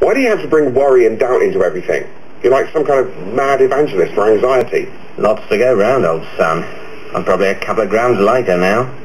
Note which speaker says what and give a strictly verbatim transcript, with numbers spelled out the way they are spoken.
Speaker 1: Why do you have to bring worry and doubt into everything? You're like some kind of mad evangelist for anxiety.
Speaker 2: Lots to go round, old son. I'm probably a couple of grams lighter now.